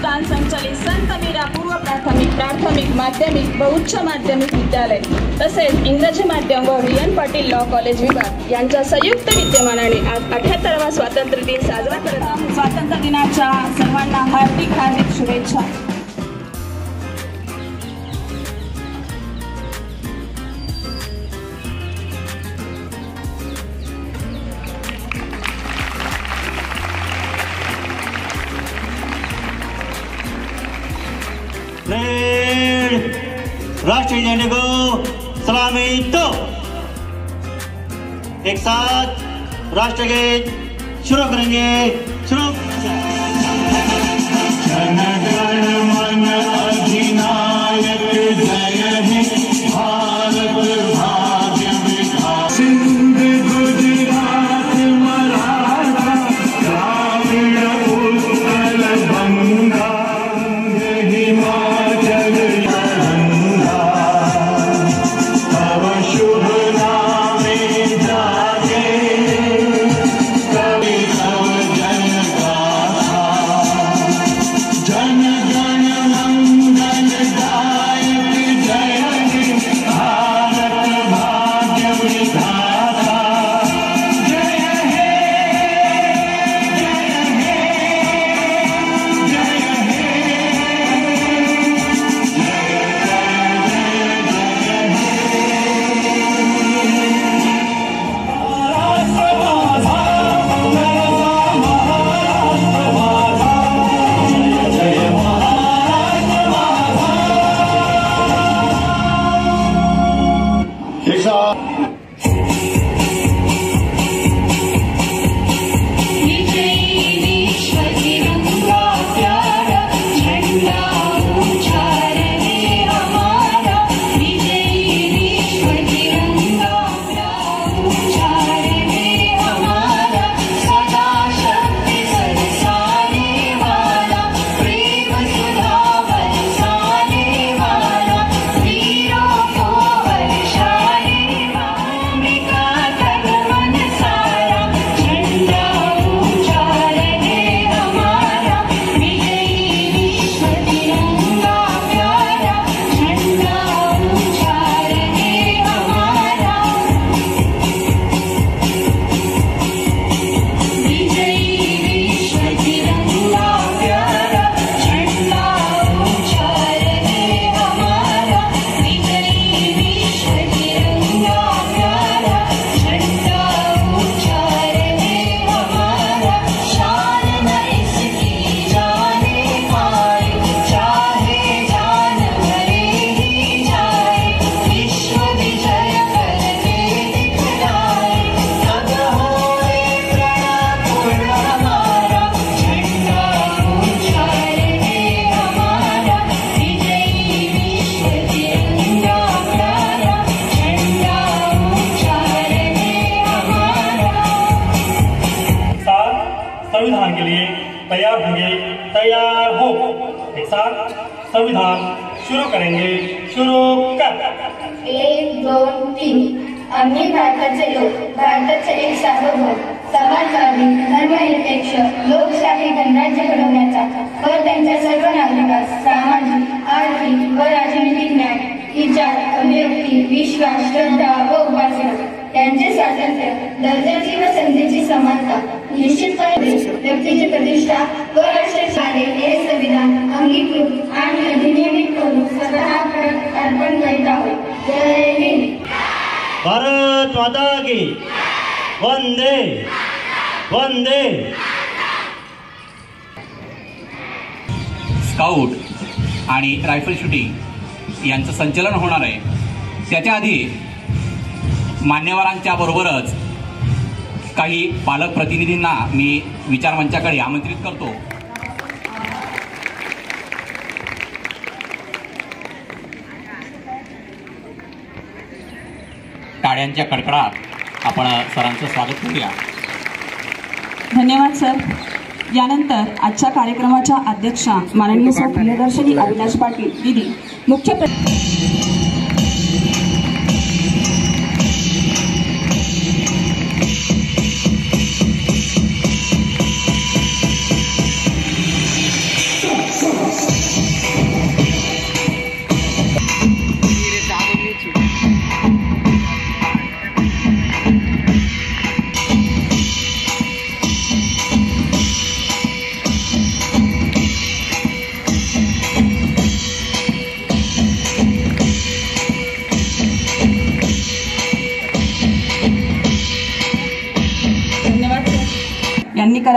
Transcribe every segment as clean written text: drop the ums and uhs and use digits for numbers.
प्रतिष्ठान संचालित संत मीरा पूर्व प्राथमिक माध्यमिक व उच्च माध्यमिक विद्यालय तसेच इंग्रजी माध्यम व VN पाटील लॉ कॉलेज विभाग यांच्या संयुक्त विद्यमानाने आज 78वा स्वातंत्र्य दिन साजरा करत आहोत। स्वातंत्र्य दिनाच्या सर्वांना हार्दिक हार्दिक शुभेच्छा। राष्ट्रीय झंडे को सलामी दो। एक साथ राष्ट्रगीत शुरू करेंगे। शुरू। जन गण मन अधिनायक जय हे भारत भाग्य विधाता। सिंध गुजरात मराठा द्राविड़ उत्कल बंगा हिमाचल गंगा तव शुभ नामे जागे कवि तव जन गाथा। जन गण मंगल दायक जय हे भारत भाग्य विधाता। जय हे संविधान के लिए तैयार होंगे। तैयार हो। एक साथ संविधान शुरू करेंगे। शुरू कर। 1 2 3 आम्ही भारताचे लोक, भारताचे एक सार्वभौम समाजवादी धर्मनिरपेक्ष लोकशाही गणराज्य घडवण्याचा व त्यांच्या सर्व नागरिकांस सामाजिक आर्थिक व राजनैतिक न्याय विचार अभिव्यक्ती विश्वास श्रद्धा व उपासना यांचे स्वातंत्र्य दर्जाची व संधीची समानता निश्चितपणे व्यक्तीची प्रतिष्ठा व राष्ट्रकार्य हे संविधान अंगीकृत आणि अधिनियमित करून स्वतः अर्पण करीत आहोत। जय हिंद। भारत माता की वंदे वंदे। स्काउट आणि रायफल शूटिंग यांचं संचलन होणार आहे। त्याच्या आधी मान्यवरांच्या बरोबरच काही पालक प्रतिनिधींना मी विचारमंचाकडे आमंत्रित करतो। टाळ्यांच्या कडकडात आपण सरांचं स्वागत करूया। धन्यवाद सर। यानंतर आजच्या कार्यक्रमाच्या अध्यक्षा माननीय सौ प्रियदर्शनी अविनाश पाटील दीदी मुख्य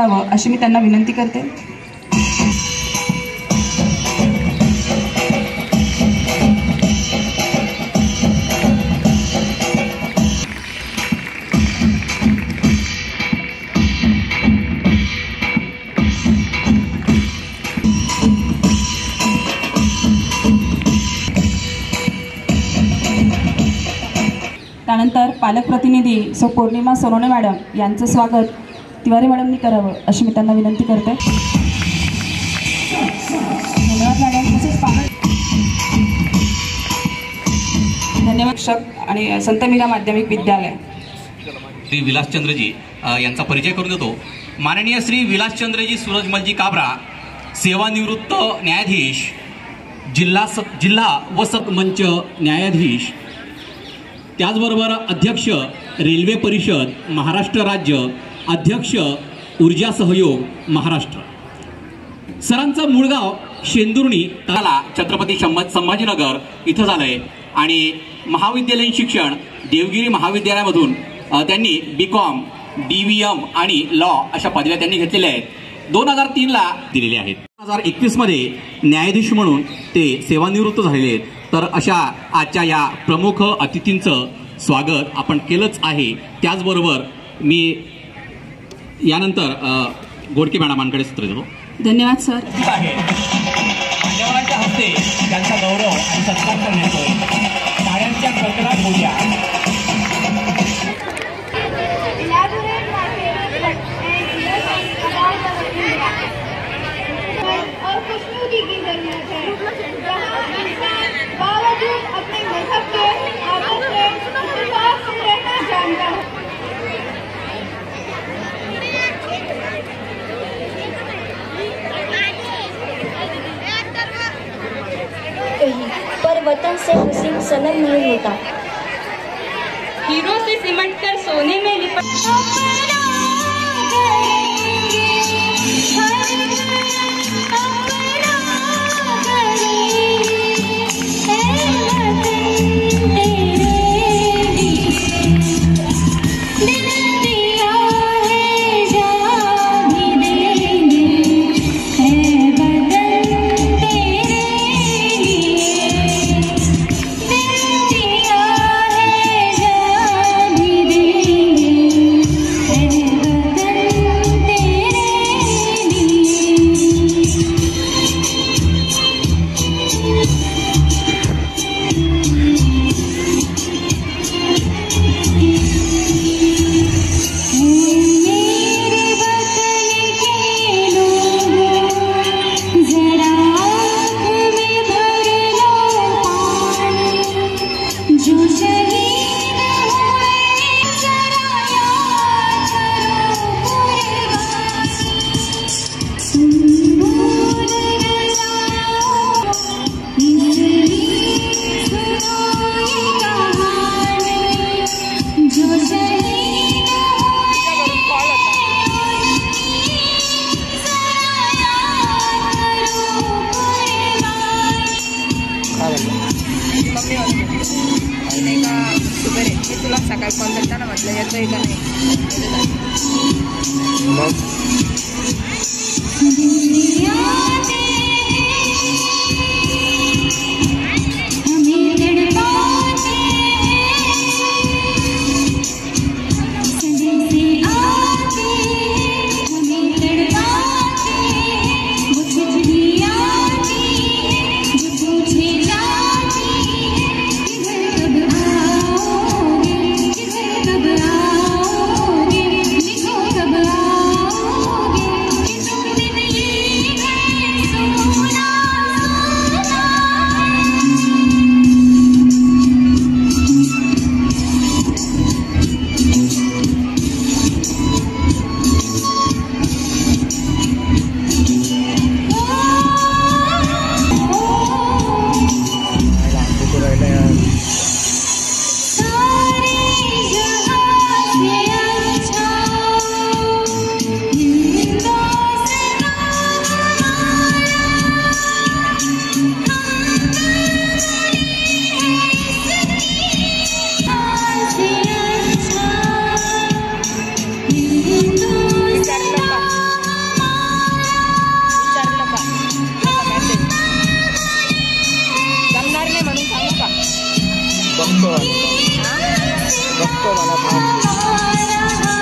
करावं अशी मी त्यांना विनंती करते. त्यानंतर पालक प्रतिनिधी सो पौर्णिमा सोनोने मॅडम यांचं स्वागत तिवारी मॅडमनी करावं अशी मी त्यांना विनंती करते. धन्यवाद मॅडम. तसेच पालक धन्यवाद शिक्षक आणि संत मीरा माध्यमिक विद्यालय. श्री विलासचंद्रजी यांचा परिचय करून देतो. माननीय श्री विलासचंद्रजी सूरजमलजी काबरा, सेवानिवृत्त न्यायाधीश, जिल्हा व मंच न्यायाधीश, त्याचबरोबर अध्यक्ष रेल्वे परिषद महाराष्ट्र राज्य, अध्यक्ष ऊर्जा सहयोग महाराष्ट्र. सरांचं मूळगाव शेंदुर्णी ताला छत्रपती संभाजीनगर इथं झालंय आणि महाविद्यालयीन शिक्षण देवगिरी महाविद्यालयामधून त्यांनी BCom, DVM आणि लॉ अशा पदव्या त्यांनी घेतलेल्या आहेत. 2003ला दिलेल्या आहेत. 2021 मध्ये न्यायाधीश म्हणून ते सेवानिवृत्त झालेले आहेत. तर अशा आजच्या या प्रमुख अतिथींचं स्वागत आपण केलंच आहे. त्याचबरोबर मी यानंतर गोडके मॅडमांकडे सूत्र देतो. धन्यवाद सर. मान्यवरांच्या हस्ते त्यांचा गौरव आणि सत्कार करण्यात येतोय. टाळ्यांच्या कडकडाट होऊ द्या. और खुशनुदी की जरूरत है, जहाँ इंसान बावजूद अपने मजहब के आदत से इंसाफ से रहना जानता है. पर वतन से हसीन सनम नहीं होता. हीरो से सिमट कर सोने में लिपट तुला सकाळी कॉल करताना म्हटलं येतोय का नाही. बघतो मला